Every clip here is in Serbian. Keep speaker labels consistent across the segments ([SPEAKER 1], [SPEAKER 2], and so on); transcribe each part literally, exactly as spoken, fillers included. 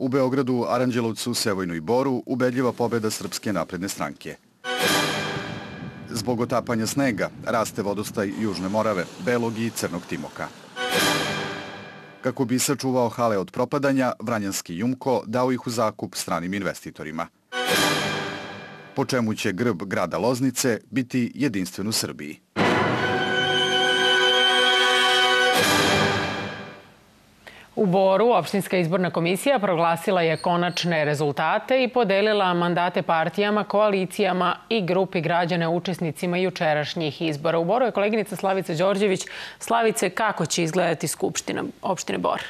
[SPEAKER 1] U Beogradu, Aranđelovcu, Sevojnu i Boru ubedljiva pobjeda Srpske napredne stranke. Zbog otapanja snega raste vodostaj Južne Morave, Belog i Crnog Timoka. Kako bi sačuvao hale od propadanja, Vranjanski Jumko dao ih u zakup stranim investitorima. Po čemu će grb grada Loznice biti jedinstven u Srbiji.
[SPEAKER 2] U Boru opštinska izborna komisija proglasila je konačne rezultate i podelila mandate partijama, koalicijama i grupi građana učesnicima jučerašnjih izbora. U Boru je koleginica Slavica Đorđević. Slavice, kako će izgledati Skupština opštine Bor?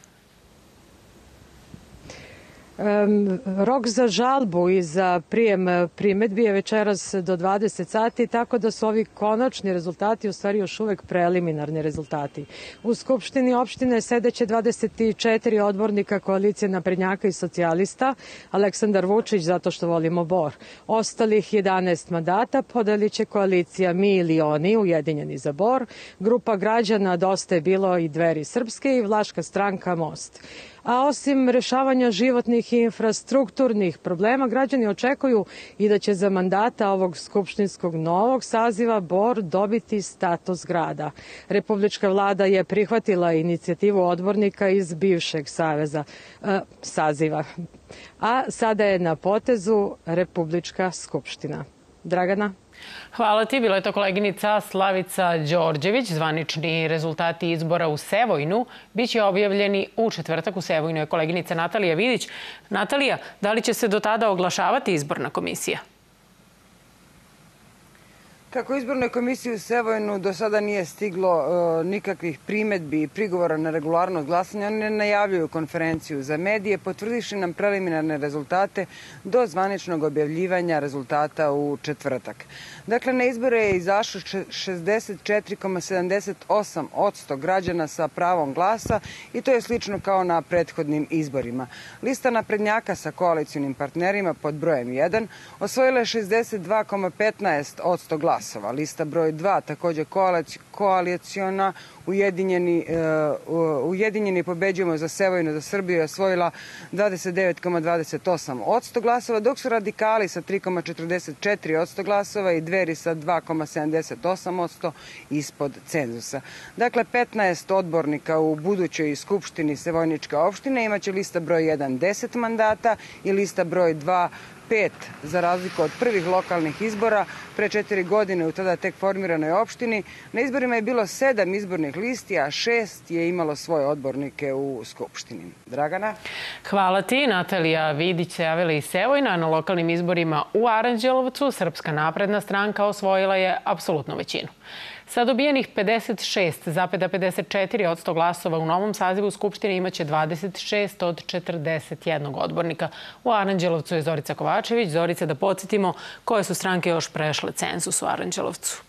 [SPEAKER 3] Rok za žalbu i za prijem primedbi je večeras do dvadeset sati, tako da su ovi konačni rezultati u stvari još uvek preliminarni rezultati. U Skupštini opštine sedeće dvadeset četiri odbornika koalicije naprednjaka i socijalista, Aleksandar Vučić zato što volimo Bor. Ostalih jedanaest mandata podelit će koalicija Mi ili Oni, Ujedinjeni za Bor, grupa građana Dosta je bilo i Dveri Srpske i Vlaška stranka Most. A osim rešavanja životnih i infrastrukturnih problema, građani očekuju i da će za mandata ovog skupštinskog novog saziva Bor dobiti status grada. Republička vlada je prihvatila inicijativu odbornika iz bivšeg saveza, eh, saziva, a sada je na potezu Republička skupština. Dragana?
[SPEAKER 2] Hvala ti. Bila je to koleginica Slavica Đorđević. Zvanični rezultati izbora u Sevojnu biće objavljeni u četvrtak. U Sevojnu je koleginica Natalija Vidić. Natalija, da li će se do tada oglašavati izborna komisija?
[SPEAKER 4] Kako izbornoj komisiji u Sevojnu do sada nije stiglo nikakvih primedbi i prigovora na regularnost glasanja, oni ne najavljuju konferenciju za medije, potvrdivši nam preliminarne rezultate do zvaničnog objavljivanja rezultata u četvrtak. Dakle, na izbore je izašlo šezdeset četiri zarez sedamdeset osam posto građana sa pravom glasa i to je slično kao na prethodnim izborima. Lista naprednjaka sa koalicionim partnerima pod brojem jedan osvojila je šezdeset dva zarez petnaest posto glasa. Lista broj dva, također koaliciona, Ujedinjeni, uh, Ujedinjeni pobeđujemo za Sevojnu, za Srbiju je osvojila dvadeset devet zarez dvadeset osam posto glasova, dok su radikali sa tri zarez četrdeset četiri posto glasova i Dveri sa dva zarez sedamdeset osam posto ispod cenzusa. Dakle, petnaest odbornika u budućoj skupštini Sevojničke opštine imaće lista broj jedan deset mandata i lista broj dva pet, za razliku od prvih lokalnih izbora pre četiri godine u tada tek formiranoj opštini. Na izborima je bilo sedam izbornih listi, a šest je imalo svoje odbornike u Skupštini. Dragana?
[SPEAKER 2] Hvala ti. Natalija Vidić se javila iz Sevojna. Na lokalnim izborima u Aranđelovcu Srpska napredna stranka osvojila je apsolutnu većinu. Sa dobijenih pedeset šest zarez pedeset četiri posto glasova u novom sazivu Skupštine imaće dvadeset šest od četrdeset jednog odbornika. U Aranđelovcu je Zorica Kovačević. Zorica, da podsjetimo koje su stranke još prešle cenzus u Aranđelovcu.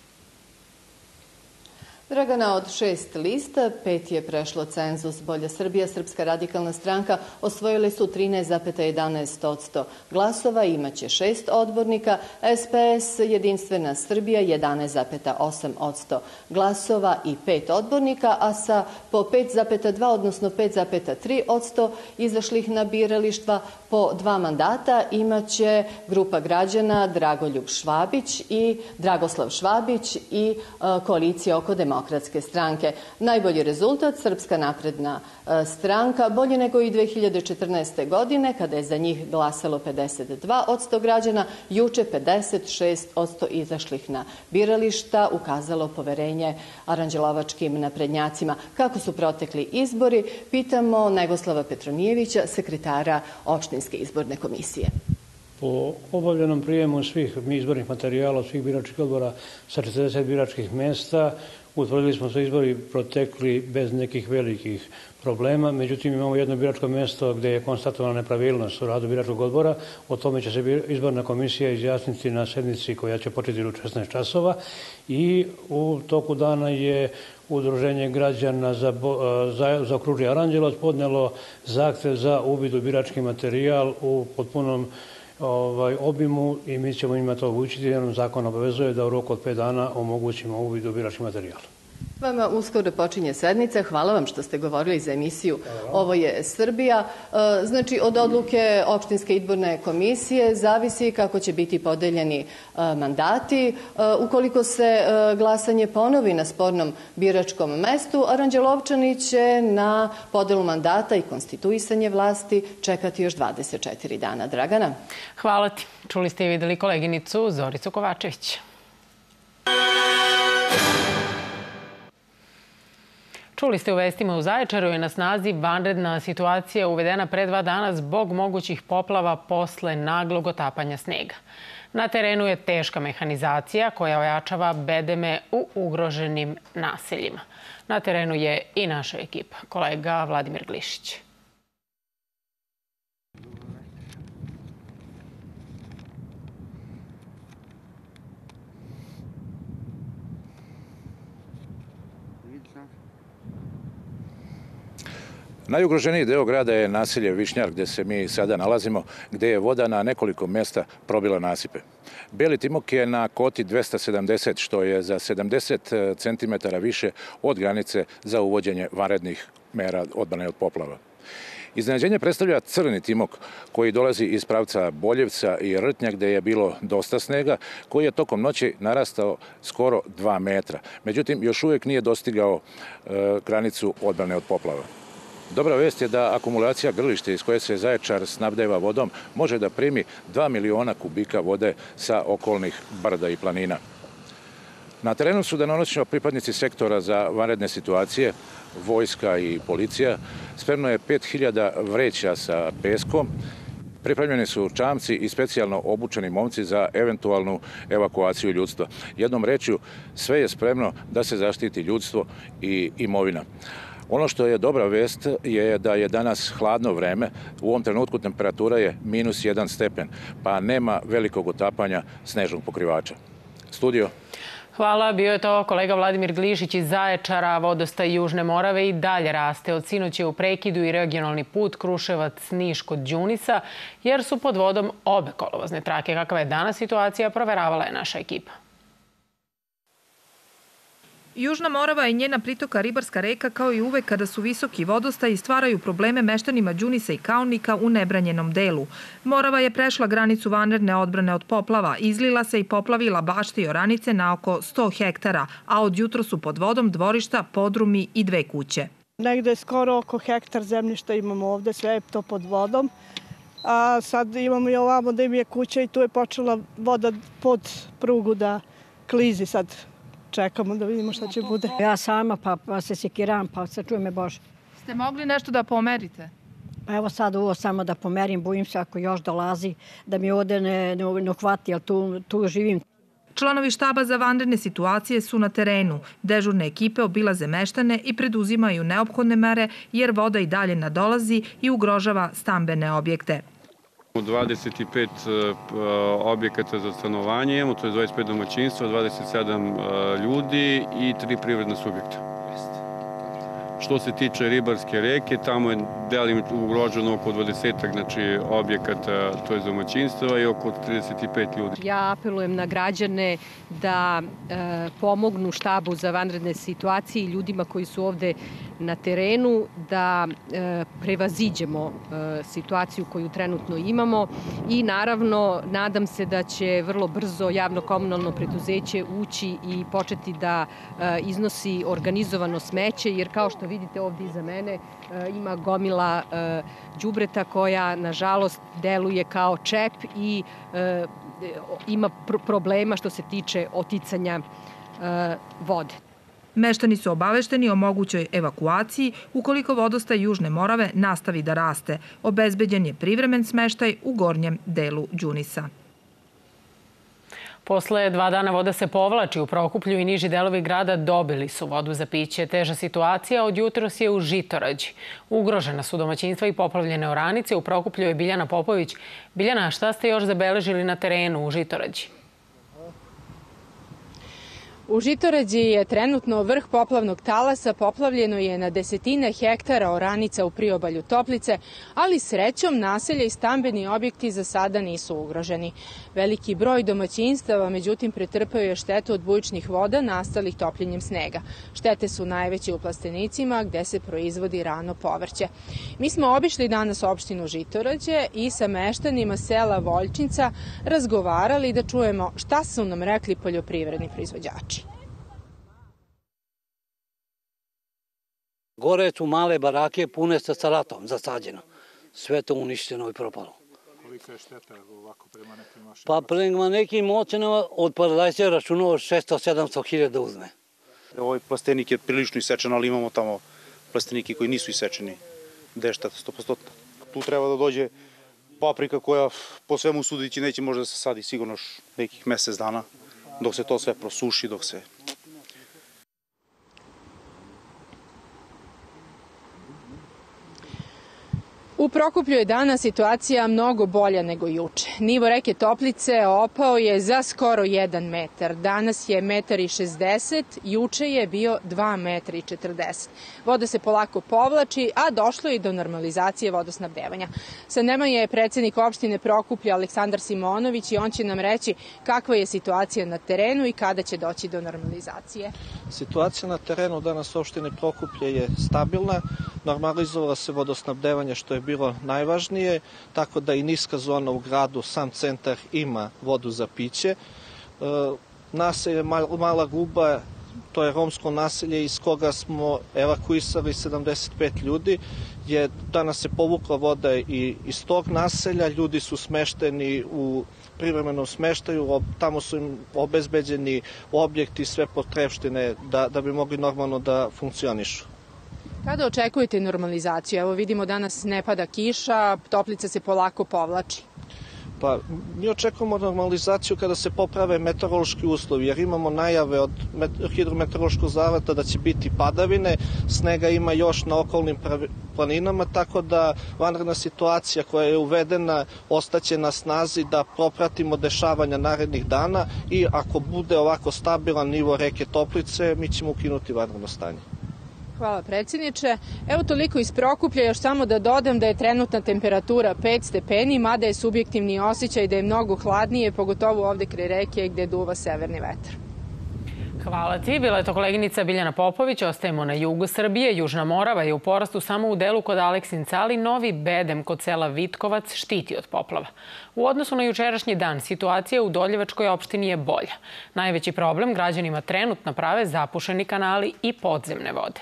[SPEAKER 5] Dragana, od šest lista, pet je prešlo cenzus. Bolja Srbija, Srpska radikalna stranka osvojili su trinaest zarez jedanaest posto glasova, imaće šest odbornika. S P S, Jedinstvena Srbija, jedanaest zarez osam posto glasova i pet odbornika, a sa po pet zarez dva, odnosno pet zarez tri posto izašlih na biralištva po dva mandata imaće grupa građana Dragoljub Švabić i Dragoslav Švabić i koalicija oko demokratske demokratske stranke. Najbolji rezultat Srpska napredna stranka, bolje nego i dve hiljade četrnaeste. godine, kada je za njih glasalo pedeset dva posto građana, juče pedeset šest posto izašlih na birališta ukazalo poverenje aranđelovačkim naprednjacima. Kako su protekli izbori, pitamo Negoslava Petronijevića, sekretara opštinske izborne komisije.
[SPEAKER 6] Po obavljenom prijemu svih izbornih materijala, svih biračkih odbora sa četrdeset biračkih mesta, utvrdili smo se izbori protekli bez nekih velikih problema. Međutim, imamo jedno biračko mjesto gdje je konstatovana nepravilnost u radu biračkog odbora. O tome će se izborna komisija izjasniti na sednici koja će početi u šesnaest časova i u toku dana je Udruženje građana za, za, za okružje Aranđelovac podnelo zahtev za uvid u birački materijal u potpunom ovaj, obimu i mi ćemo njima to omogućiti jer nam zakon obavezuje da u roku od pet dana omogućimo uvid u birački materijal.
[SPEAKER 5] Vama uskoro počinje sednica. Hvala vam što ste govorili za emisiju Ovo je Srbija. Znači, od odluke opštinske izborne komisije zavisi kako će biti podeljeni mandati. Ukoliko se glasanje ponovi na spornom biračkom mestu, Aranđelovčani će na podelu mandata i konstituisanje vlasti čekati još dvadeset četiri dana. Dragana?
[SPEAKER 2] Hvala ti. Čuli ste i videli koleginicu Zoricu Kovačević. Čuli ste u vestima, u Zaječaru je na snazi vanredna situacija uvedena pre dva dana zbog mogućih poplava posle naglog otapanja snega. Na terenu je teška mehanizacija koja ojačava bedeme u ugroženim naseljima. Na terenu je i naša ekipa, kolega Vladimir Glišić.
[SPEAKER 7] Najugroženiji deo grada je naselje Višnjar, gde se mi sada nalazimo, gde je voda na nekoliko mesta probila nasipe. Beli Timok je na koti dvesta sedamdeset, što je za sedamdeset centimetara više od granice za uvođenje vanrednih mera odbrane od poplava. Iznenađenje predstavlja Crni Timok, koji dolazi iz pravca Boljevca i Rtnja, gde je bilo dosta snega, koji je tokom noći narastao skoro dva metra. Međutim, još uvijek nije dostigao granicu odbrane od poplava. Dobra vest je da akumulacija Grlište iz koje se Zaječar snabdeva vodom može da primi dva miliona kubika vode sa okolnih brda i planina. Na terenu su danonoćno pripadnici sektora za vanredne situacije, vojska i policija. Spremno je pet hiljada vreća sa peskom. Pripremljeni su čamci i specijalno obučeni momci za eventualnu evakuaciju ljudstva. Jednom rečju, sve je spremno da se zaštiti ljudstvo i imovina. Ono što je dobra vest je da je danas hladno vreme. U ovom trenutku temperatura je minus jedan stepen, pa nema velikog otapanja snežnog pokrivača. Studio.
[SPEAKER 2] Hvala, bio je to kolega Vladimir Glišić iz Zaječara. Vodostaj Južne Morave i dalje raste. Od sinoć je u prekidu i regionalni put Kruševac-Niš kod Đunisa, jer su pod vodom obe kolovozne trake. Kakva je danas situacija, proveravala je naša ekipa.
[SPEAKER 8] Južna Morava i njena pritoka Ribarska reka, kao i uvek kada su visoki vodostaji, stvaraju probleme meštanima Đunisa i Kaonika u nebranjenom delu. Morava je prešla granicu vanredne odbrane od poplava, izlila se i poplavila bašte i oranice na oko sto hektara, a od jutro su pod vodom dvorišta, podrumi i dve kuće.
[SPEAKER 9] Negde skoro oko hektar zemljišta imamo ovde, sve je to pod vodom. A sad imamo i ovamo da im je kuća i tu je počela voda pod prugu da klizi sad. Čekamo da vidimo šta će bude.
[SPEAKER 10] Ja sama pa, pa se sekiram, pa se čuje me Bože.
[SPEAKER 8] Ste mogli nešto da pomerite?
[SPEAKER 10] Pa evo sad ovo samo da pomerim, bojim se ako još dolazi da mi ovde ne, ne, ne hvati, jer tu, tu živim.
[SPEAKER 8] Članovi štaba za vanredne situacije su na terenu. Dežurne ekipe obilaze meštane i preduzimaju neophodne mere jer voda i dalje nadolazi i ugrožava stambene objekte.
[SPEAKER 11] dvadeset pet objekata za stanovanje imamo, to je dvadeset pet domaćinstva, dvadeset sedam ljudi i tri privredna subjekta. Što se tiče Ribarske reke, tamo je delimično ugroženo oko dvadesetak znači, objekata, to je domaćinstva i oko trideset pet ljudi.
[SPEAKER 3] Ja apelujem na građane da e, pomognu štabu za vanredne situacije i ljudima koji su ovde na terenu, da e, prevaziđemo e, situaciju koju trenutno imamo i naravno nadam se da će vrlo brzo javno-komunalno preduzeće ući i početi da e, iznosi organizovano smeće, jer kao što vidite ovdje iza mene e, ima gomila e, đubreta koja nažalost deluje kao čep i e, ima pr problema što se tiče oticanja e, vode.
[SPEAKER 8] Meštani su obavešteni o mogućoj evakuaciji ukoliko vodostaj Južne Morave nastavi da raste. Obezbeđen je privremen smeštaj u gornjem delu Đunisa.
[SPEAKER 2] Posle dva dana voda se povlači u Prokuplju i niži delovi grada dobili su vodu za piće. Teža situacija od jutros je u Žitorađi. Ugrožena su domaćinstva i poplavljene oranice. U Prokuplju je Biljana Popović. Biljana, šta ste još zabeležili na terenu u Žitorađi?
[SPEAKER 12] U Žitorađi je trenutno vrh poplavnog talasa, poplavljeno je na desetine hektara oranica u priobalju Toplice, ali srećom naselja i stambeni objekti za sada nisu ugroženi. Veliki broj domaćinstava, međutim, pretrpeo je štetu od bujičnih voda nastalih topljenjem snega. Štete su najveće u plastenicima gde se proizvodi rano povrće. Mi smo obišli danas opštinu Žitorađe i sa meštanima sela Voljčinca razgovarali da čujemo šta su nam rekli poljoprivredni proizvođači.
[SPEAKER 13] Gore su male barake pune sa salatom zasađeno. Sve to uništeno i propalo.
[SPEAKER 14] Kolika je šteta ovako prema nekim vašim?
[SPEAKER 13] Pa prema nekim ocenama od paradajza računao šesto do sedamsto hiljada uzme.
[SPEAKER 15] Ovaj plastenik je prilično isečen, ali imamo tamo plastenike koji nisu isečeni. Gde je šteta sto posto? Tu treba da dođe paprika koja po svemu sudeći neće možda da se sadi sigurno još nekih mesec dana, dok se to sve prosuši, dok se...
[SPEAKER 12] U Prokuplju je danas situacija mnogo bolja nego juče. Nivo reke Toplice opao je za skoro jedan metar. Danas je metar i šezdeset, juče je bio dva metra i četrdeset. Voda se polako povlači, a došlo je i do normalizacije vodosnabdevanja. Sa nama je predsednik opštine Prokuplja Aleksandar Simonović i on će nam reći kakva je situacija na terenu i kada će doći do normalizacije.
[SPEAKER 16] Situacija na terenu danas u opštini Prokuplje je stabilna. Normalizovala se vodosnabdevanje, što je bilo najvažnije, tako da i niska zona u gradu, sam centar, ima vodu za piće. Naselje Mala Guba, to je romsko naselje iz koga smo evakuisali sedamdeset pet ljudi, je danas se povukla voda i iz tog naselja, ljudi su smešteni u privremenom smeštaju, tamo su im obezbeđeni objekti, sve potrepštine da, da bi mogli normalno da funkcionišu.
[SPEAKER 12] Kada očekujete normalizaciju? Evo vidimo danas ne pada kiša, Toplica se polako povlači.
[SPEAKER 16] Pa mi očekujemo normalizaciju kada se poprave meteorološki uslovi, jer imamo najave od hidrometeorološkog zavoda da će biti padavine, snega ima još na okolnim planinama, tako da vanredna situacija koja je uvedena ostaće na snazi da propratimo dešavanja narednih dana i ako bude ovako stabilan nivo reke Toplice, mi ćemo ukinuti vanredno stanje.
[SPEAKER 12] Hvala predsjedniče. Evo toliko iz Prokuplja, još samo da dodam da je trenutna temperatura pet stepeni, mada je subjektivni osjećaj da je mnogo hladnije, pogotovo ovde kraj reke gde duva severni vetar.
[SPEAKER 2] Hvala ti. Bila je to koleginica Biljana Popović. Ostajemo na jugu Srbije. Južna Morava je u porastu samo u delu kod Aleksinca, ali Novi Bedem kod sela Vitkovac štiti od poplava. U odnosu na jučerašnji dan, situacija u Doljevačkoj opštini je bolja. Najveći problem građanima trenutno prave zapušeni kanali i podzemne vode.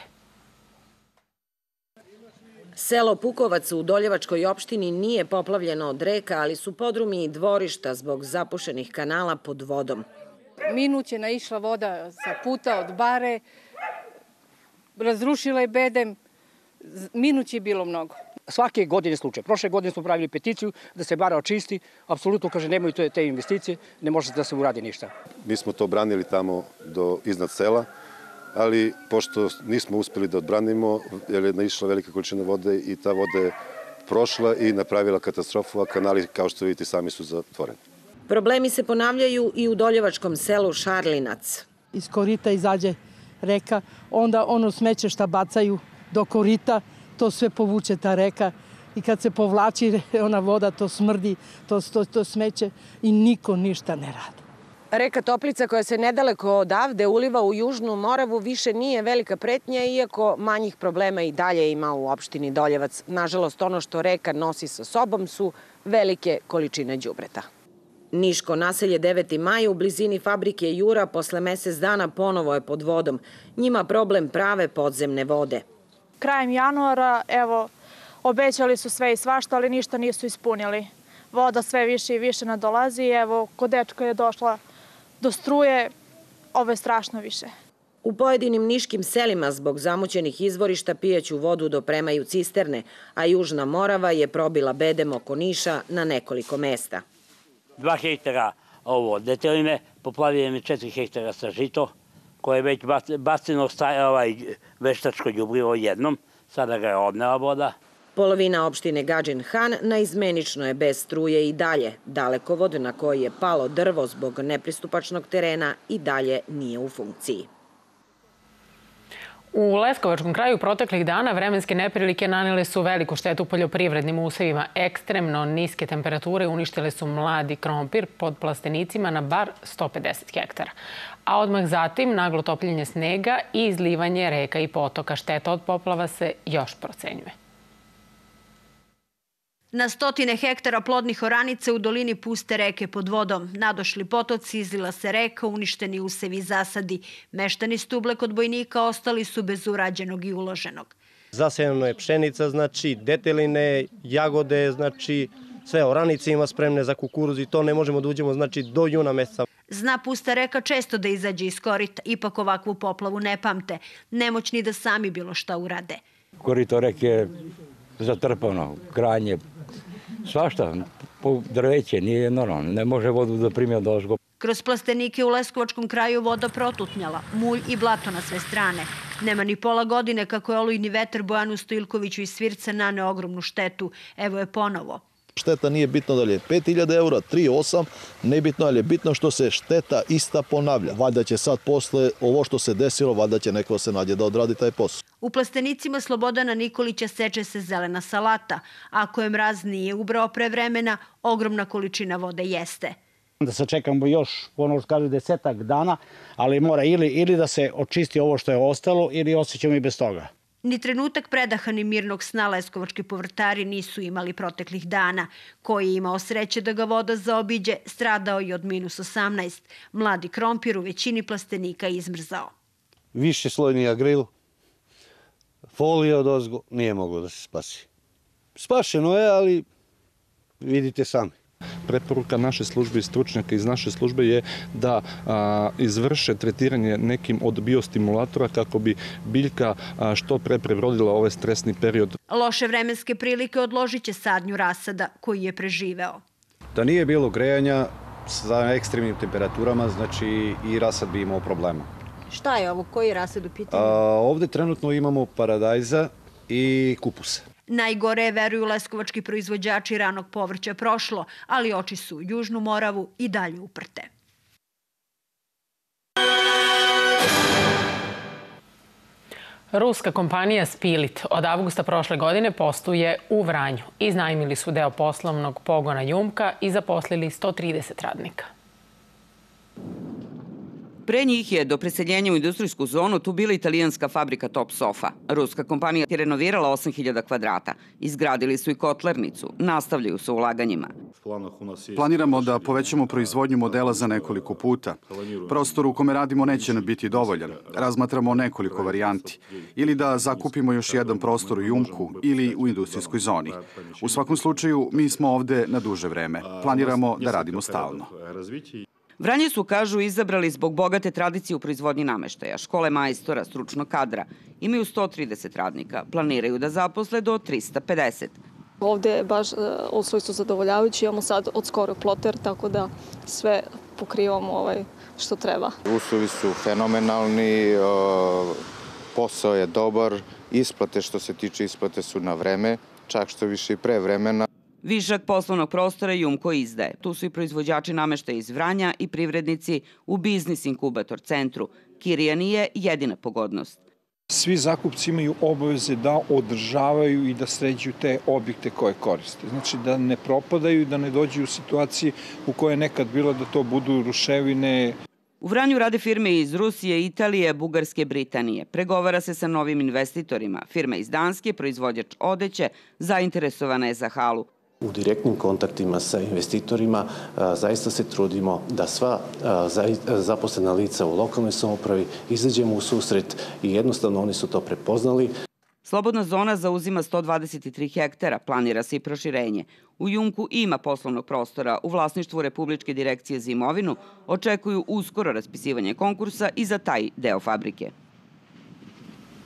[SPEAKER 17] Selo Pukovac u Doljevačkoj opštini nije poplavljeno od reka, ali su podrumi i dvorišta zbog zapušenih kanala pod vodom.
[SPEAKER 18] Minut je naišla voda sa puta od bare, razrušila je Bedem, minut je bilo mnogo.
[SPEAKER 19] Svake godine slučaj. Prošle godine smo pravili peticiju da se bara očisti, apsolutno, kaže, nemaju te investicije, ne može da se uradi ništa.
[SPEAKER 20] Mi smo to branili tamo do iznad sela, ali pošto nismo uspeli da odbranimo, jer je naišla velika količina vode i ta voda je prošla i napravila katastrofu, a kanali, kao što vidite, sami su zatvoreni.
[SPEAKER 17] Problemi se ponavljaju i u doljevačkom selu Šarlinac.
[SPEAKER 9] Iz korita izađe reka, onda ono smeće šta bacaju do korita, to sve povuče ta reka i kad se povlači ona voda, to smrdi, to, to, to smeće i niko ništa ne radi.
[SPEAKER 17] Reka Toplica, koja se nedaleko odavde uliva u Južnu Moravu, više nije velika pretnja, iako manjih problema i dalje ima u opštini Doljevac. Nažalost, ono što reka nosi sa sobom su velike količine đubreta. Niško naselje deveti maj u blizini fabrike Jura posle mesec dana ponovo je pod vodom. Njima problem prave podzemne vode.
[SPEAKER 21] Krajem januara, evo, obećali su sve i svašta, ali ništa nisu ispunili. Voda sve više i više nadolazi i evo, kod dečka je došla do struje, ovo je strašno više.
[SPEAKER 17] U pojedinim niškim selima zbog zamućenih izvorišta pijaću vodu dopremaju cisterne, a Južna Morava je probila bedem oko Niša na nekoliko mesta.
[SPEAKER 22] Dva hektara ovo deteline, poplavljeno mi četiri hektara sa žito, koje je već baceno veštačko đubrivo jednom, sada ga je odnela voda.
[SPEAKER 17] Polovina opštine Gadžin Han naizmenično je bez struje i dalje. Dalekovod na koji je palo drvo zbog nepristupačnog terena i dalje nije u funkciji.
[SPEAKER 2] U Leskovačkom kraju proteklih dana vremenske neprilike nanele su veliku štetu poljoprivrednim usevima. Ekstremno niske temperature uništile su mladi krompir pod plastenicima na bar sto pedeset hektara. A odmah zatim naglo topljenje snega i izlivanje reka i potoka. Šteta od poplava se još procenjuje.
[SPEAKER 1] Na stotine hektara plodnih oranica u dolini puste reke pod vodom. Nadošli potoci, izlila se reka, uništeni usevi i zasadi. Meštani Stuble kod Bojnika ostali su bez urađenog i uloženog.
[SPEAKER 4] Zasejano je pšenica, znači deteline, jagode, znači sve oranice ima spremne za kukuruz i to ne možemo da uđemo znači do juna meseca.
[SPEAKER 1] Zna pusta reka često da izađe iz korita, ipak ovakvu poplavu ne pamte. Nemoćni da sami bilo šta urade.
[SPEAKER 23] Korito reke je zatrpano, kranje, svašta, po drveće, nije normalno, ne može vodu da primi od ozgo.
[SPEAKER 1] Kroz plastenike u Leskovačkom kraju voda protutnjala, mulj i blato na sve strane. Nema ni pola godine kako je olujni vetar Bojanu Stojilkoviću iz Svirca naneo ogromnu štetu. Evo je ponovo.
[SPEAKER 24] Šteta nije bitno da li je pet hiljada eura, tri, osam, nebitno, ali je bitno što se šteta ista ponavlja. Valjda će sad posle ovo što se desilo, valjda će neko se nađe da odradi taj posao.
[SPEAKER 1] U plastenicima Slobodana Nikolića seče se zelena salata. Ako je mraz nije ubrao pre vremena, ogromna količina vode jeste.
[SPEAKER 25] Da se čekamo još, ono što kaže, desetak dana, ali mora ili, ili da se očisti ovo što je ostalo ili osjećamo i bez toga.
[SPEAKER 1] Ni trenutak predaha ni mirnog sna leskovački povrtari nisu imali proteklih dana. Koji je imao sreće da ga voda zaobiđe, stradao i od minus osamnaest. Mladi krompir u većini plastenika izmrzao.
[SPEAKER 26] Više slojni agril, folija od ozgo, nije moglo da se spasi. Spašeno je, ali vidite sami.
[SPEAKER 27] Preporuka naše službe i stručnjaka iz naše službe je da a, izvrše tretiranje nekim od biostimulatora kako bi biljka a, što pre prebrodila ovaj stresni period.
[SPEAKER 1] Loše vremenske prilike odložit će sadnju rasada koji je preživeo.
[SPEAKER 28] Da nije bilo grejanja sa ekstremnim temperaturama, znači i rasad bi imao problema.
[SPEAKER 1] Šta je ovo? Koji je rasad u pitanju?
[SPEAKER 28] A, ovde trenutno imamo paradajza i kupusa.
[SPEAKER 1] Najgore je, veruju leskovački proizvođači ranog povrća, prošlo, ali oči su u Južnu Moravu i dalje uprte.
[SPEAKER 2] Ruska kompanija Spilit od avgusta prošle godine posluje u Vranju. Iznajmili su deo poslovnog pogona Jumka i zaposlili sto trideset radnika.
[SPEAKER 29] Pre njih je do preseljenja u industrijsku zonu tu bila italijanska fabrika Top Sofa. Ruska kompanija je renovirala osam hiljada kvadrata. Izgradili su i kotlarnicu. Nastavljaju sa ulaganjima.
[SPEAKER 30] Planiramo da povećamo proizvodnju modela za nekoliko puta. Prostor u kome radimo neće nam biti dovoljan. Razmatramo nekoliko varijanti. Ili da zakupimo još jedan prostor u Jumku ili u industrijskoj zoni. U svakom slučaju, mi smo ovde na duže vreme. Planiramo da radimo stalno.
[SPEAKER 29] Vranje su, kažu, izabrali zbog bogate tradicije u proizvodnji nameštaja, škole majstora, stručnog kadra. Imaju sto trideset radnika. Planiraju da zaposle do trista pedeset.
[SPEAKER 31] Ovde je baš uslovi su zadovoljavajući. Imamo sad od skoro ploter, tako da sve pokrivamo ovaj što treba.
[SPEAKER 32] Uslovi su fenomenalni, posao je dobar, isplate što se tiče isplate su na vreme, čak što više i pre vremena.
[SPEAKER 29] Višak poslovnog prostora Jumko izdaje. Tu su i proizvođači nameštaja iz Vranja i privrednici u Biznis Inkubator centru. Kirija nije jedina pogodnost.
[SPEAKER 33] Svi zakupci imaju obaveze da održavaju i da sređuju te objekte koje koriste. Znači da ne propadaju i da ne dođu u situaciji u kojoj je nekad bilo da to budu ruševine.
[SPEAKER 29] U Vranju rade firme iz Rusije, Italije, Bugarske, Britanije. Pregovara se sa novim investitorima. Firma iz Danske, proizvođač odeće, zainteresovana je za halu.
[SPEAKER 34] U direktnim kontaktima sa investitorima zaista se trudimo da sva zaposlena lica u lokalnoj samoupravi izađemo u susret i jednostavno oni su to prepoznali.
[SPEAKER 29] Slobodna zona zauzima sto dvadeset tri hektara, planira se i proširenje. U Jumku ima poslovnog prostora. U vlasništvu Republičke direkcije za imovinu očekuju uskoro raspisivanje konkursa i za taj deo fabrike.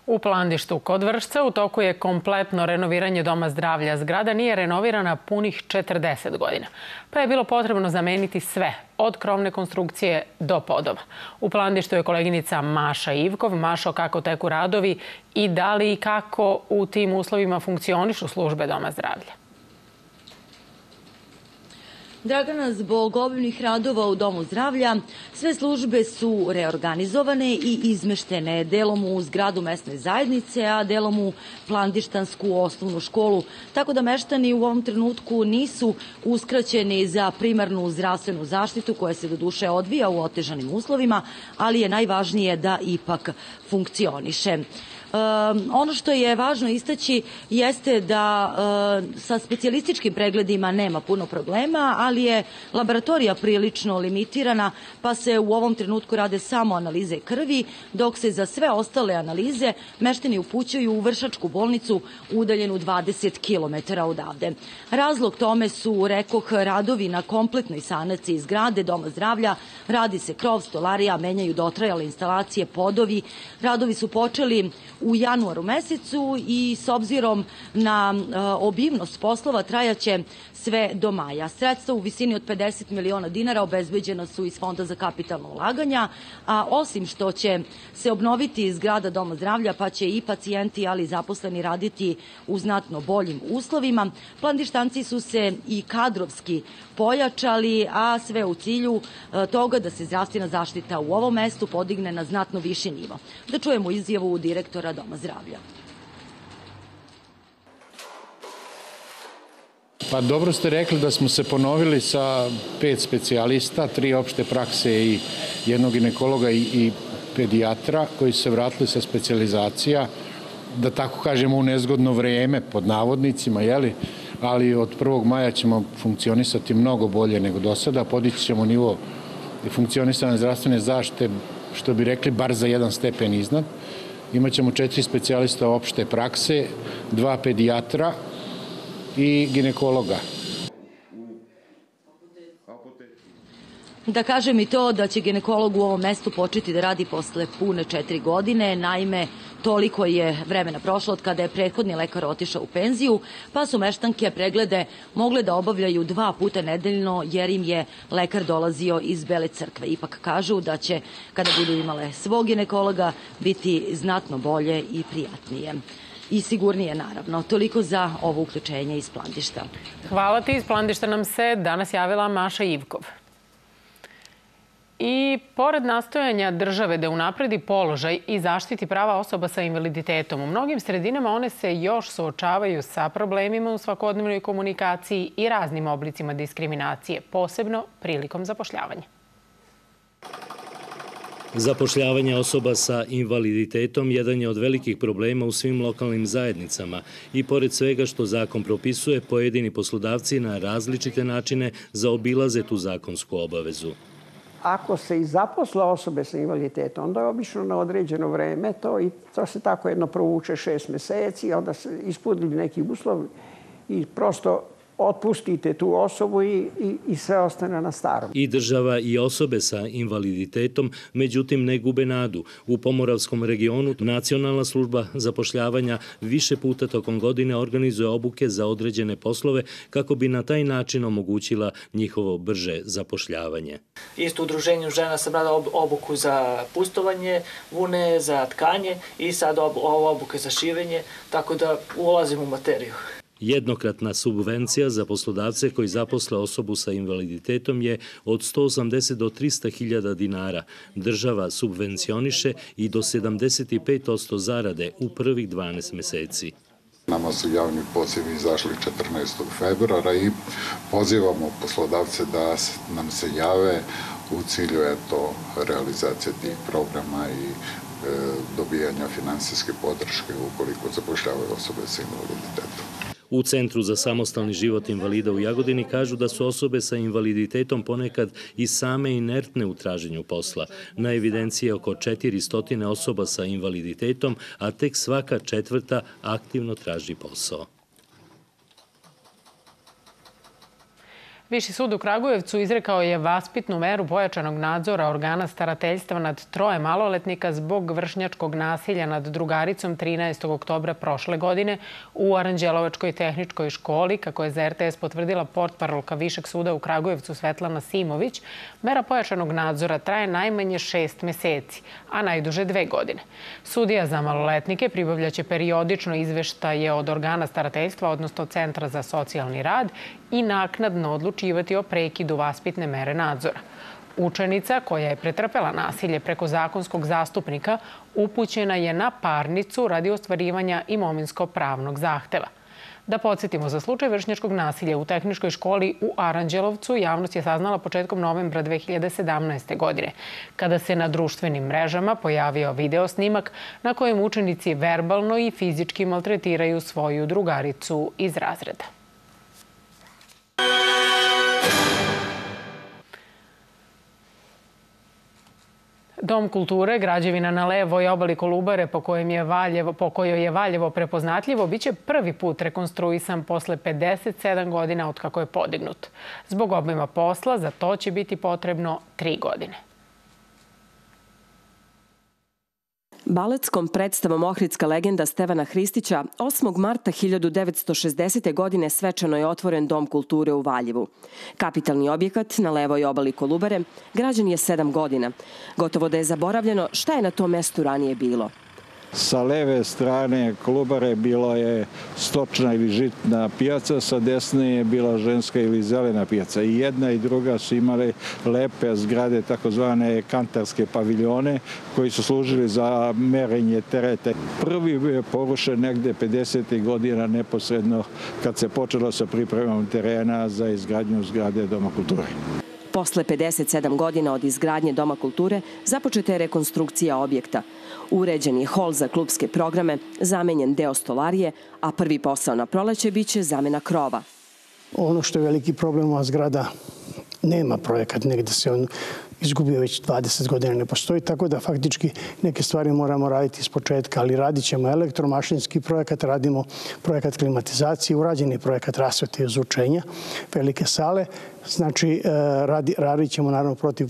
[SPEAKER 2] U Plandištu kod Vršca u toku je kompletno renoviranje Doma zdravlja. Zgrada nije renovirana punih četrdeset godina, pa je bilo potrebno zameniti sve, od krovne konstrukcije do podova. U Plandištu je koleginica Maša Ivkov. Mašo, kako teku radovi i da li i kako u tim uslovima funkcionišu službe Doma zdravlja?
[SPEAKER 3] Dragana, zbog obimnih radova u Domu zdravlja, sve službe su reorganizovane i izmeštene delom u zgradu mesne zajednice, a delom u Plandištansku osnovnu školu. Tako da meštani u ovom trenutku nisu uskraćeni za primarnu zdravstvenu zaštitu koja se do duše odvija u otežanim uslovima, ali je najvažnije da ipak funkcioniše. Ono što je važno istaći jeste da sa specijalističkim pregledima nema puno problema, ali je laboratorija prilično limitirana, pa se u ovom trenutku rade samo analize krvi, dok se za sve ostale analize meštani upućuju u Vršačku bolnicu udaljenu dvadeset kilometara odavde. Razlog tome su, rekoh, radovi na kompletnoj sanaciji zgrade Doma zdravlja. Radi se krov, stolarija, menjaju dotrajale instalacije, podovi. Radovi su počeli u januaru mesecu i s obzirom na obimnost poslova trajaće sve do maja. Sredstva u visini od pedeset miliona dinara obezbeđena su iz Fonda za kapitalno ulaganja, a osim što će se obnoviti zgrada Doma zdravlja, pa će i pacijenti, ali i zaposleni raditi u znatno boljim uslovima, Plandištanci su se i kadrovski pojačali, a sve u cilju toga da se zdravstvena zaštita u ovom mestu podigne na znatno viši nivo. Da čujemo izjavu direktora Doma zdravlja.
[SPEAKER 5] Pa dobro ste rekli da smo se ponovili sa pet specijalista, tri opšte prakse i jednog ginekologa i, i pedijatra koji su se vratili sa specijalizacija, da tako kažemo u nezgodno vreme, pod navodnicima, jeli? Ali od prvog maja ćemo funkcionisati mnogo bolje nego do sada, podići ćemo nivo funkcionisanja zdravstvene zaštite, što bi rekli, bar za jedan stepen iznad. Imaćemo četiri specijalista opšte prakse, dva pedijatra i ginekologa.
[SPEAKER 3] Da kažem i to da će ginekolog u ovom mestu početi da radi posle pune četiri godine. Naime, toliko je vremena prošlo od kada je prethodni lekar otišao u penziju, pa su meštanke preglede mogle da obavljaju dva puta nedeljno jer im je lekar dolazio iz Bele Crkve. Ipak kažu da će, kada budu imale svog ginekologa, biti znatno bolje i prijatnije. I sigurnije, naravno. Toliko za ovo uključenje iz Plandišta.
[SPEAKER 2] Hvala ti. Iz Plandišta nam se danas javila Maša Ivkov. I pored nastojanja države da unapredi položaj i zaštiti prava osoba sa invaliditetom, u mnogim sredinama one se još suočavaju sa problemima u svakodnevnoj komunikaciji i raznim oblicima diskriminacije, posebno prilikom zapošljavanja.
[SPEAKER 6] Zapošljavanje osoba sa invaliditetom jedan je od velikih problema u svim lokalnim zajednicama i pored svega što zakon propisuje, pojedini poslodavci na različite načine zaobilaze tu zakonsku obavezu.
[SPEAKER 7] Ako se i zaposle osobe sa invaliditetom, onda je obično na određeno vreme to i to se tako jedno provuče šest meseci, onda se ispunili neki uslovi i prosto otpustite tu osobu i, i, i sve ostane na starom.
[SPEAKER 6] I država i osobe sa invaliditetom, međutim, ne gube nadu. U Pomoravskom regionu Nacionalna služba zapošljavanja više puta tokom godine organizuje obuke za određene poslove kako bi na taj način omogućila njihovo brže zapošljavanje.
[SPEAKER 8] Isto u udruženju žena sam radila obuku za pustovanje, vune, za tkanje i sad ovo obuke za šivenje, tako da ulazim u materiju.
[SPEAKER 6] Jednokratna subvencija za poslodavce koji zaposle osobu sa invaliditetom je od sto osamdeset do trista hiljada dinara. Država subvencioniše i do sedamdeset pet posto zarade u prvih dvanaest meseci.
[SPEAKER 10] Nama su javni pozivi izašli četrnaestog februara i pozivamo poslodavce da nam se jave u cilju eto, realizacije tih programa i e, dobijanja finansijske podrške ukoliko zapošljavaju osobe sa invaliditetom.
[SPEAKER 6] U Centru za samostalni život invalida u Jagodini kažu da su osobe sa invaliditetom ponekad i same inertne u traženju posla. Na evidenciji je oko četiristo osoba sa invaliditetom, a tek svaka četvrta aktivno traži posao.
[SPEAKER 2] Viši sud u Kragujevcu izrekao je vaspitnu meru pojačanog nadzora organa starateljstva nad troje maloletnika zbog vršnjačkog nasilja nad drugaricom trinaestog oktobra prošle godine u Aranđelovačkoj tehničkoj školi. Kako je za er te es potvrdila portparolka Višeg suda u Kragujevcu Svetlana Simović, mera pojačanog nadzora traje najmanje šest meseci, a najduže dve godine. Sudija za maloletnike pribavljaće periodično izveštaje od organa starateljstva, odnosno Centra za socijalni rad, i naknadno odlučivati o prekidu vaspitne mere nadzora. Učenica koja je pretrpela nasilje preko zakonskog zastupnika upućena je na parnicu radi ostvarivanja imovinsko-pravnog zahteva. Da podsjetimo, za slučaj vršnjačkog nasilja u tehničkoj školi u Aranđelovcu javnost je saznala početkom novembra dve hiljade sedamnaeste. godine, kada se na društvenim mrežama pojavio video snimak na kojem učenici verbalno i fizički maltretiraju svoju drugaricu iz razreda. Dom kulture, građevina na levoj obali Kolubare po, kojem je Valjevo, po kojoj je Valjevo prepoznatljivo, biće prvi put rekonstruisan posle pedeset sedam godina od kako je podignut. Zbog obima posla za to će biti potrebno tri godine.
[SPEAKER 4] Baletskom predstavom Ohridska legenda Stevana Hristića osmog marta hiljadu devetsto šezdesete. godine svečano je otvoren Dom kulture u Valjevu. Kapitalni objekat na levoj obali Kolubare građen je sedam godina. Gotovo da je zaboravljeno šta je na tom mestu ranije bilo.
[SPEAKER 33] Sa leve strane Kolubare bilo je stočna ili žitna pijaca, sa desne je bila ženska ili zelena pijaca. I jedna i druga su imale lepe zgrade, takozvane kantarske paviljone, koji su služili za merenje terete. Prvi je porušen negde pedesetih godina, neposredno kad se počelo sa pripremom terena za izgradnju zgrade Doma kulture.
[SPEAKER 4] Posle pedeset sedam godina od izgradnje Doma kulture započeta je rekonstrukcija objekta. Uređen je hol za klubske programe, zamenjen deo stolarije, a prvi posao na proleće biće zamena krova.
[SPEAKER 9] Ono što je veliki problem, ova zgrada nema projekat, negde se on izgubio već dvadeset godina, ne postoji, tako da faktički neke stvari moramo raditi iz početka, ali radit ćemo elektromašinski projekat, radimo projekat klimatizacije, urađen je projekat rasvete i ozvučenja, velike sale, znači radi, radit ćemo naravno protiv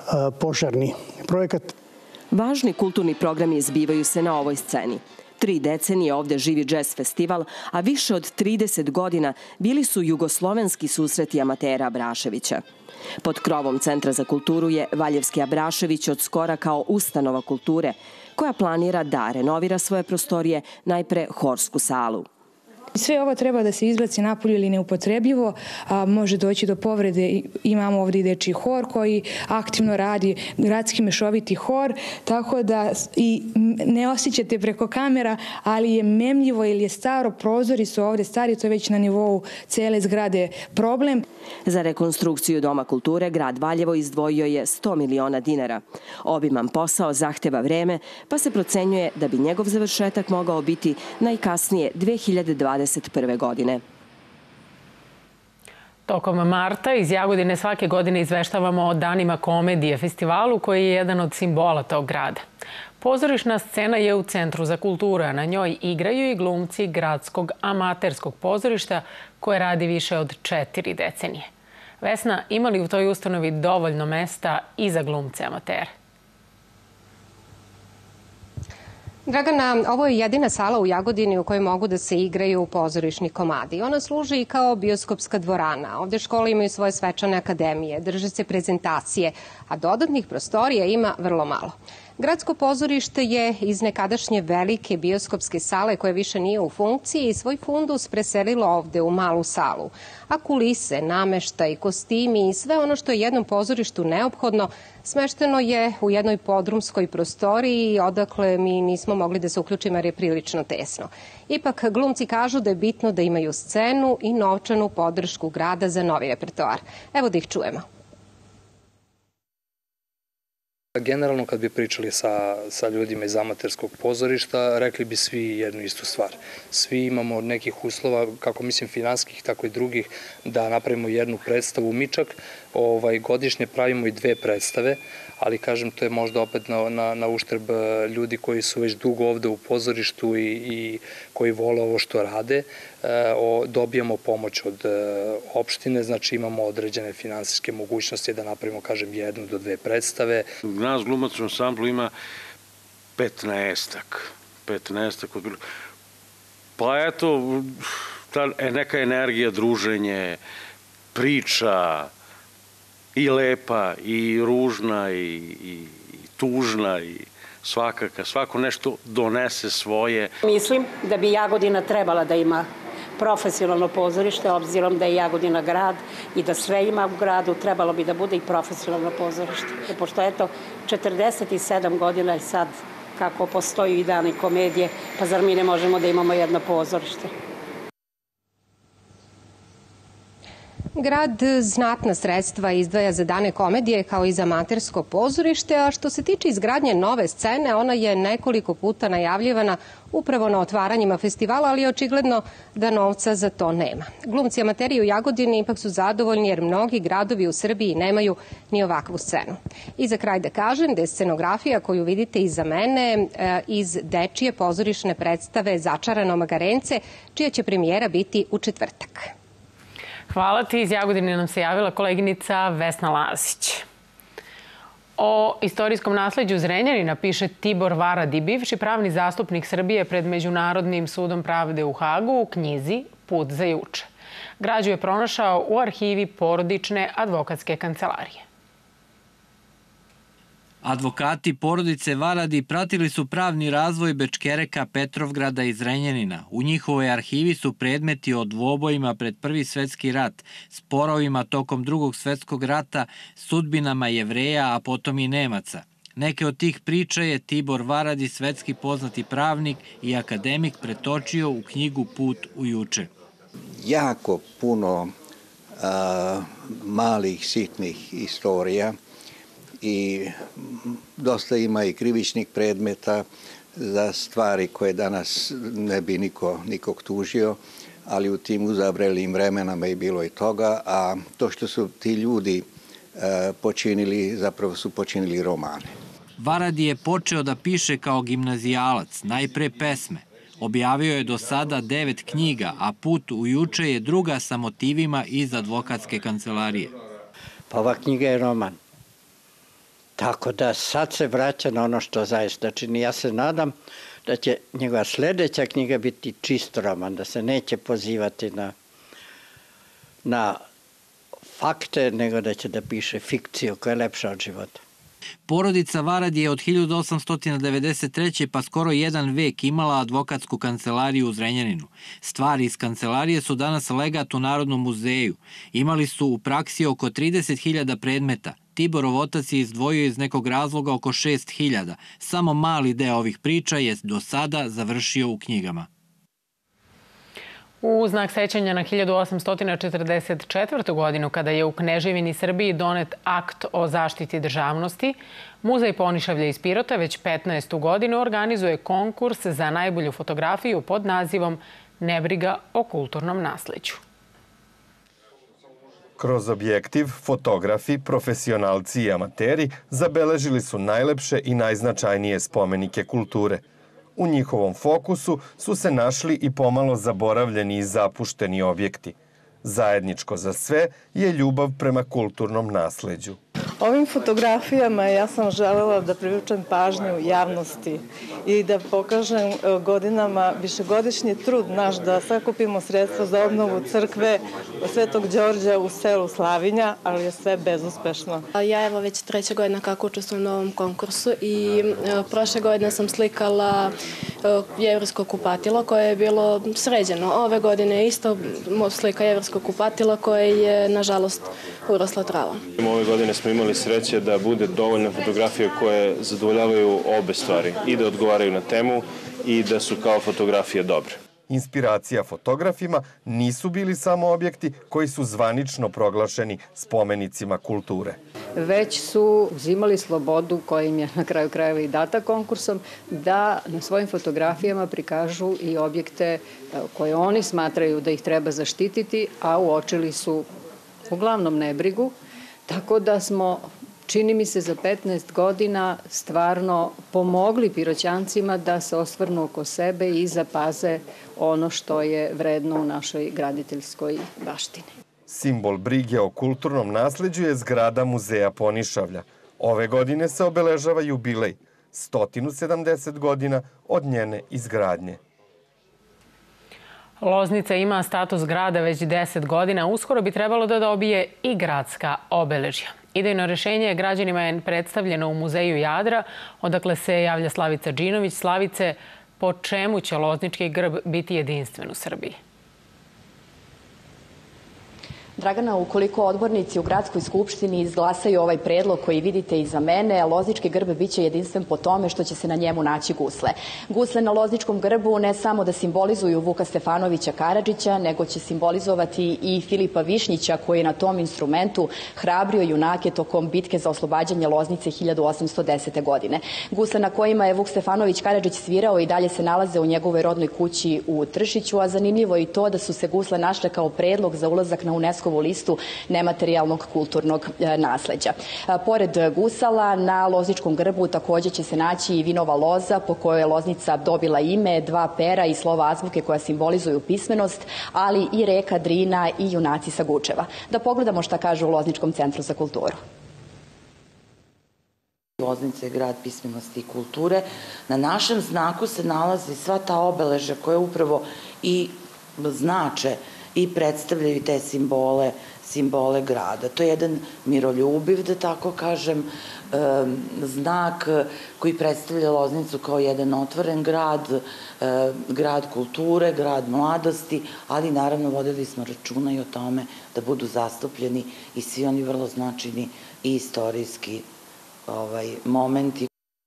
[SPEAKER 9] požarni projekat.
[SPEAKER 4] Važni kulturni programi izbivaju se na ovoj sceni. Tri decenije ovde živi džez festival, a više od trideset godina bili su jugoslovenski susreti amatera Abraševića. Pod krovom Centra za kulturu je Valjevski Abrašević od skora kao ustanova kulture, koja planira da renovira svoje prostorije, najpre horsku salu.
[SPEAKER 11] Sve ovo treba da se izbaci napolju ili neupotrebljivo, a može doći do povrede. Imamo ovdje i dečiji hor koji aktivno radi, gradski mešoviti hor, tako da i ne osjećate preko kamera, ali je memljivo ili je staro, prozori su ovdje stari, to je već na nivou cele zgrade problem.
[SPEAKER 4] Za rekonstrukciju Doma kulture grad Valjevo izdvojio je sto miliona dinara. Obiman posao zahteva vreme, pa se procenjuje da bi njegov završetak mogao biti najkasnije dve hiljade dvadeset prve. godine.
[SPEAKER 2] Tokom marta iz Jagodine svake godine izveštavamo o Danima komedije, festivalu koji je jedan od simbola tog grada. Pozorišna scena je u Centru za kulturu, a na njoj igraju i glumci gradskog amaterskog pozorišta koje radi više od četiri decenije. Vesna, ima li u toj ustanovi dovoljno mesta i za glumce amatere?
[SPEAKER 12] Dragana, ovo je jedina sala u Jagodini u kojoj mogu da se igraju pozorišni komadi. Ona služi i kao bioskopska dvorana. Ovde škole imaju svoje svečane akademije, drže se prezentacije, a dodatnih prostorija ima vrlo malo. Gradsko pozorište je iz nekadašnje velike bioskopske sale koja više nije u funkciji i svoj fundus preselilo ovde u malu salu. A kulise, nameštaj, kostimi i sve ono što je jednom pozorištu neophodno smešteno je u jednoj podrumskoj prostoriji odakle mi nismo mogli da se uključimo jer je prilično tesno. Ipak glumci kažu da je bitno da imaju scenu i novčanu podršku grada za novi repertoar. Evo da ih čujemo.
[SPEAKER 13] Generalno, kad bi pričali sa, sa ljudima iz amaterskog pozorišta, rekli bi svi jednu istu stvar. Svi imamo nekih uslova, kako mislim finanskih, tako i drugih, da napravimo jednu predstavu Mičak. Ovaj, godišnje pravimo i dve predstave, ali kažem, to je možda opet na, na, na uštrb ljudi koji su već dugo ovde u pozorištu i, i koji vole ovo što rade. dobijamo pomoć od opštine, znači imamo određene finansijske mogućnosti da napravimo, kažem, jednu do dve predstave.
[SPEAKER 14] Nas glumačkom ansamblu ima petnaestak. petnaestak. Pa eto, ta neka energija, druženje, priča, i lepa, i ružna, i, i, i tužna, i svakaka, svako nešto donese svoje.
[SPEAKER 15] Mislim da bi Jagodina trebala da ima profesionalno pozorište, obzirom da je Jagodina grad i da sve ima u gradu, trebalo bi da bude i profesionalno pozorište. Pošto eto, četrdeset sedam godina je sad kako postoji i dane komedije, pa zar mi ne možemo da imamo jedno pozorište?
[SPEAKER 12] Grad znatna sredstva izdvaja za dane komedije kao i za amatersko pozorište, a što se tiče izgradnje nove scene, ona je nekoliko puta najavljivana upravo na otvaranjima festivala, ali je očigledno da novca za to nema. Glumci amateri u Jagodini ipak su zadovoljni jer mnogi gradovi u Srbiji nemaju ni ovakvu scenu. I za kraj da kažem da je scenografija koju vidite iza mene iz dečije pozorišne predstave Začarano Magarence, čija će premijera biti u četvrtak.
[SPEAKER 2] Hvala ti. Iz Jagodine nam se javila koleginica Vesna Lazić. O istorijskom nasleđu Zrenjanina piše Tibor Varadi, bivši pravni zastupnik Srbije pred Međunarodnim sudom pravde u Hagu u knjizi Put za juče. Građu je pronašao u arhivi porodične advokatske kancelarije.
[SPEAKER 16] Advokati porodice Varadi pratili su pravni razvoj Bečkereka, Petrovgrada i Zrenjanina. U njihovoj arhivi su predmeti o dvobojima pred Prvi svetski rat, sporovima tokom Drugog svetskog rata, sudbinama Jevreja, a potom i Nemaca. Neke od tih priča je Tibor Varadi, svetski poznati pravnik i akademik, pretočio u knjigu Put u juče.
[SPEAKER 17] Jako puno a, malih, sitnih istorija i dosta ima i krivičnih predmeta za stvari koje danas ne bi niko, nikog tužio, ali u tim uzavrelim vremenama je bilo i toga, a to što su ti ljudi e, počinili, zapravo su počinili romane.
[SPEAKER 16] Varadi je počeo da piše kao gimnazijalac, najpre pesme. Objavio je do sada devet knjiga, a Put u juče je druga sa motivima iz advokatske kancelarije.
[SPEAKER 18] Pa ova knjiga je roman. Tako da sad se vraća na ono što zaista čini. Ja se nadam da će njegova sledeća knjiga biti čisto roman, da se neće pozivati na, na fakte, nego da će da piše fikciju koja je lepša od života.
[SPEAKER 16] Porodica Varadi je od hiljadu osamsto devedeset treće pa skoro jedan vek imala advokatsku kancelariju u Zrenjaninu. Stvari iz kancelarije su danas legat u Narodnom muzeju. Imali su u praksi oko trideset hiljada predmeta. Tiborov otac je izdvojio iz nekog razloga oko šest hiljada. Samo mali deo ovih priča je do sada završio u knjigama.
[SPEAKER 2] U znak sećanja na hiljadu osamsto četrdeset četvrtu. godinu, kada je u Kneževini Srbiji donet akt o zaštiti državnosti, Muzej Ponišavlja iz Pirota već petnaestu godinu organizuje konkurs za najbolju fotografiju pod nazivom Nebriga o kulturnom nasleđu.
[SPEAKER 19] Kroz objektiv, fotografi, profesionalci i amateri zabeležili su najlepše i najznačajnije spomenike kulture. U njihovom fokusu su se našli i pomalo zaboravljeni i zapušteni objekti. Zajedničko za sve je ljubav prema kulturnom nasleđu.
[SPEAKER 20] Ovim fotografijama ja sam želela da privučem pažnju javnosti i da pokažem godinama višegodišnji trud naš da sakupimo sredstva za obnovu crkve Svetog Đorđa u selu Slavinja, ali je sve bezuspešno.
[SPEAKER 21] Ja evo već treća godina kako učestvujem na ovom konkursu i prošle godine sam slikala jevrejsko kupatilo koje je bilo sređeno. Ove godine je isto slika jevrejskog kupatila koje je nažalost urosla trava.
[SPEAKER 22] Ove godine smo imali sreće da bude dovoljna fotografija koje zadovoljavaju obe stvari i da odgovaraju na temu i da su kao fotografije dobre.
[SPEAKER 19] Inspiracija fotografima nisu bili samo objekti koji su zvanično proglašeni spomenicima kulture.
[SPEAKER 23] Već su uzimali slobodu koja im je na kraju krajeva i data konkursom da na svojim fotografijama prikažu i objekte koje oni smatraju da ih treba zaštititi, a uočili su uglavnom nebrigu. Tako da smo čini mi se za petnaest godina stvarno pomogli Piroćancima da se osvrnu oko sebe i zapaze ono što je vredno u našoj graditeljskoj baštini.
[SPEAKER 19] Simbol brige o kulturnom nasleđu je zgrada Muzeja Ponišavlja. Ove godine se obeležava jubilej, sto sedamdeset godina od njene izgradnje.
[SPEAKER 2] Loznica ima status grada već deset godina, uskoro bi trebalo da dobije i gradska obeležja. Idejno rešenje građanima je predstavljeno u Muzeju Jadra, odakle se javlja Slavica Džinović. Slavice, po čemu će loznički grb biti jedinstven u Srbiji?
[SPEAKER 1] Dragana, ukoliko odbornici u Gradskoj skupštini izglasaju ovaj predlog koji vidite iza mene, loznički grb biće jedinstven po tome što će se na njemu naći gusle. Gusle na lozničkom grbu ne samo da simbolizuju Vuka Stefanovića Karadžića, nego će simbolizovati i Filipa Višnjića koji je na tom instrumentu hrabrio junake tokom bitke za oslobađanje Loznice hiljadu osamsto desete. godine. Gusle na kojima je Vuk Stefanović Karadžić svirao i dalje se nalaze u njegovoj rodnoj kući u Tršiću, a zanimljivo je i to da su se gusle našle kao predlog za ulazak na UNESCO listu nematerijalnog kulturnog nasleđa. Pored gusala, na lozničkom grbu također će se naći i vinova loza po kojoj je Loznica dobila ime, dva pera i slova azbuke koja simbolizuju pismenost, ali i reka Drina i junaci sa Gučeva. Da pogledamo šta kažu u Lozničkom centru za kulturu.
[SPEAKER 3] Loznica je grad pismenosti i kulture. Na našem znaku se nalazi sva ta obeležja koje upravo i znače i predstavljaju te simbole, simbole grada. To je jedan miroljubiv, da tako kažem, znak koji predstavlja Loznicu kao jedan otvoren grad, grad kulture, grad mladosti, ali naravno vodili smo računa i o tome da budu zastupljeni i svi oni vrlo značajni i istorijski momenti.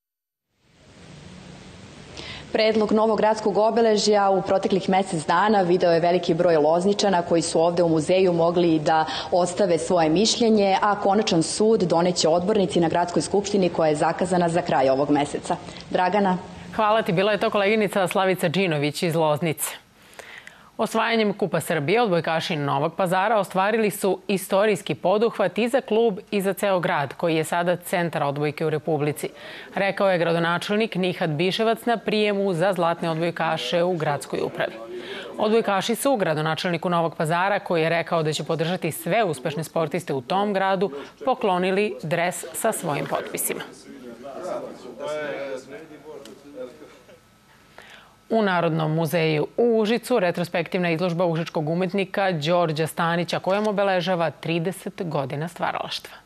[SPEAKER 1] Predlog novog gradskog obeležja u proteklih mesec dana video je veliki broj Lozničana koji su ovde u muzeju mogli da ostave svoje mišljenje, a konačan sud doneće odbornici na Gradskoj skupštini koja je zakazana za kraj ovog meseca. Dragana?
[SPEAKER 2] Hvala ti. Bila je to koleginica Slavica Džinović iz Loznice. Osvajanjem Kupa Srbije odbojkaši Novog Pazara ostvarili su istorijski poduhvat i za klub i za ceo grad, koji je sada centar odbojke u Republici. Rekao je gradonačelnik Nihat Biševac na prijemu za zlatne odbojkaše u gradskoj upravi. Odbojkaši su gradonačelniku Novog Pazara, koji je rekao da će podržati sve uspešne sportiste u tom gradu, poklonili dres sa svojim potpisima. U Narodnom muzeju u Užicu retrospektivna izložba užičkog umetnika Đorđa Stanića kojom obeležava trideset godina stvaralaštva.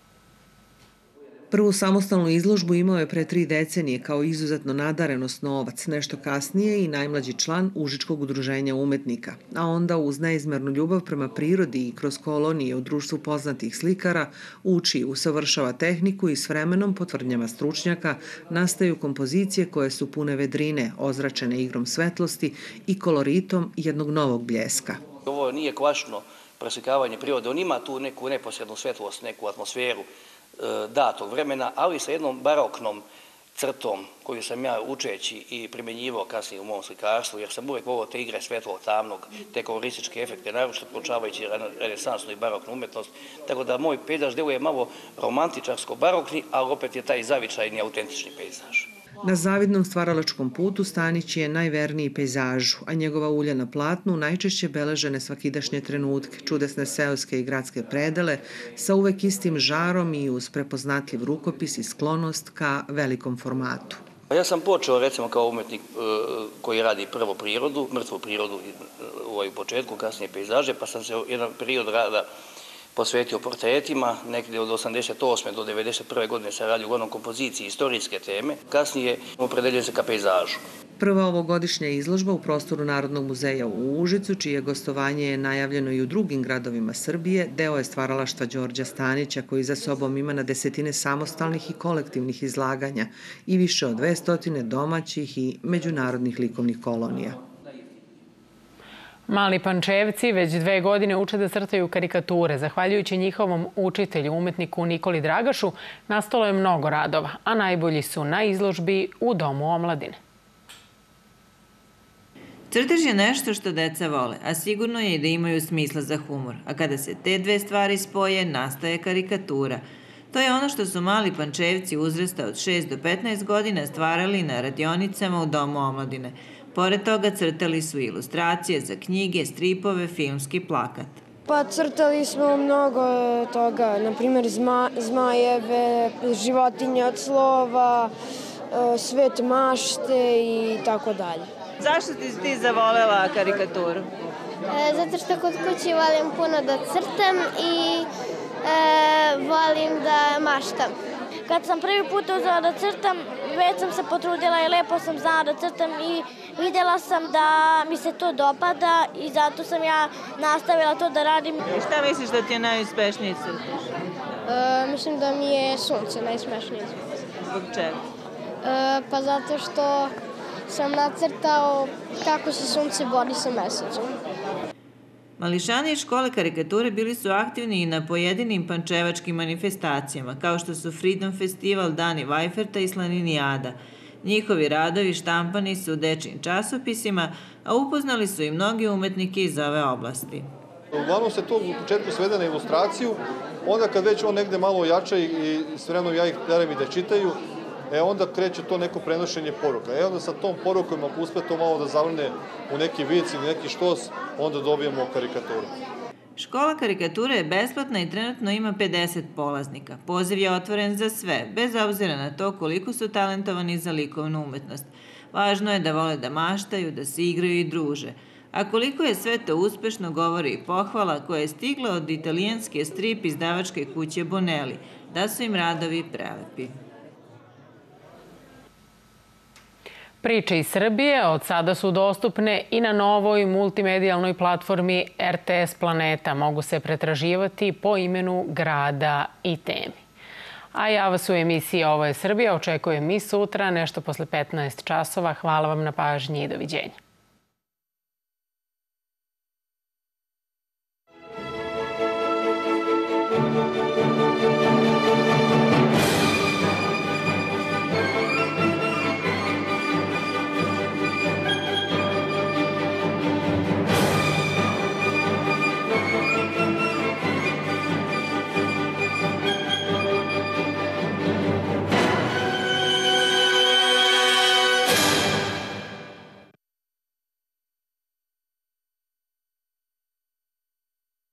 [SPEAKER 5] Prvu samostalnu izložbu imao je pre tri decenije kao izuzetno nadaren osnovac, nešto kasnije i najmlađi član Užičkog udruženja umetnika, a onda uz neizmernu ljubav prema prirodi i kroz kolonije u društvu poznatih slikara uči i usavršava tehniku i s vremenom, po tvrdnjama stručnjaka, nastaju kompozicije koje su pune vedrine, ozračene igrom svetlosti i koloritom jednog novog bljeska.
[SPEAKER 7] Ovo nije klasično preslikavanje prirode, on ima tu neku neposrednu svetlost, neku atmosferu datog vremena, ali sa jednom baroknom crtom koju sam ja učeći i primjenjivao kasnije u mom slikarstvu, jer sam uvek volio te igre svetlog, tamnog, te kolorističke efekte, naročito proučavajući renesansnu i baroknu umetnost. Tako da moj pejzaž deluje malo romantičarsko-barokni, ali opet je taj zavičajni, autentični pejzaž.
[SPEAKER 5] Na zavidnom stvaralačkom putu Stanić je najverniji pejzažu, a njegova ulja na platnu najčešće beležene svakidašnje trenutke, čudesne seoske i gradske predele, sa uvek istim žarom i uz prepoznatljiv rukopis i sklonost ka velikom formatu.
[SPEAKER 7] Ja sam počeo recimo kao umetnik koji radi prvo prirodu, mrtvu prirodu u početku, kasnije pejzaže, pa sam se jedan period rada posvetio portretima, nekde od osamdeset osme do devedeset prve godine se radi uglavnom kompoziciji istorijske teme, kasnije opredeljujem se ka pejzažu.
[SPEAKER 5] Prva ovogodišnja izložba u prostoru Narodnog muzeja u Užicu, čije gostovanje je najavljeno i u drugim gradovima Srbije, deo je stvaralaštva Đorđa Stanića, koji za sobom ima na desetine samostalnih i kolektivnih izlaganja i više od dvesta domaćih i međunarodnih likovnih kolonija.
[SPEAKER 2] Mali Pančevci već dve godine uče da crtaju karikature. Zahvaljujući njihovom učitelju, umetniku Nikoli Dragašu, nastalo je mnogo radova, a najbolji su na izložbi u Domu omladine.
[SPEAKER 24] Crtež je nešto što deca vole, a sigurno je i da imaju smisla za humor. A kada se te dve stvari spoje, nastaje karikatura. To je ono što su mali Pančevci uzrasta od šest do petnaest godina stvarali na radionicama u Domu omladine. Pored toga crtali su ilustracije za knjige, stripove, filmski plakat.
[SPEAKER 6] Pa crtali smo mnogo toga, na primjer zma, zmajeve, životinje od slova, svet mašte i tako dalje.
[SPEAKER 24] Zašto ti ti zavolela karikaturu?
[SPEAKER 8] E, zato što kod kući volim puno da crtam i e, volim da maštam. Kad sam prvi put uzela da crtam, već sam se potrudila i lepo sam znala da crtam i vidjela sam da mi se to dopada i zato sam ja nastavila to da radim.
[SPEAKER 24] I šta misliš da ti je najuspešniji crtaš?
[SPEAKER 8] E, mislim da mi je sunce najsmešnije.
[SPEAKER 24] Zbog čega?
[SPEAKER 8] E, pa zato što sam nacrtao kako se sunce bori sa mesecom.
[SPEAKER 24] Mališani iz škole karikature bili su aktivni i na pojedinim pančevačkim manifestacijama, kao što su Freedom Festival, Dani Vajferta i Slaninijada. Njihovi radovi štampani su u dečijim časopisima, a upoznali su i mnogi umetnike iz ove oblasti.
[SPEAKER 9] Uglavnom se to u početku svede na ilustraciju, onda kad već on negde malo ojača i s vremenom ja ih teram i da čitaju, e onda kreće to neko prenošenje poruka. E onda sa tom porukom, ako uspe to malo da zavrne u neki vic ili neki štos, onda dobijemo karikaturu.
[SPEAKER 24] Škola karikature je besplatna i trenutno ima pedeset polaznika. Poziv je otvoren za sve, bez obzira na to koliko su talentovani za likovnu umetnost. Važno je da vole da maštaju, da se igraju i druže. A koliko je sve to uspešno govori i pohvala koja je stigla od italijanske strip izdavačke kuće Bonelli, da su im radovi prelepi.
[SPEAKER 2] Priče iz Srbije od sada su dostupne i na novoj multimedijalnoj platformi R T S Planeta. Mogu se pretraživati po imenu grada i temi. A ja vas u emisiji Ovo je Srbija očekujem i sutra, nešto posle petnaest časova. Hvala vam na pažnji i doviđenja.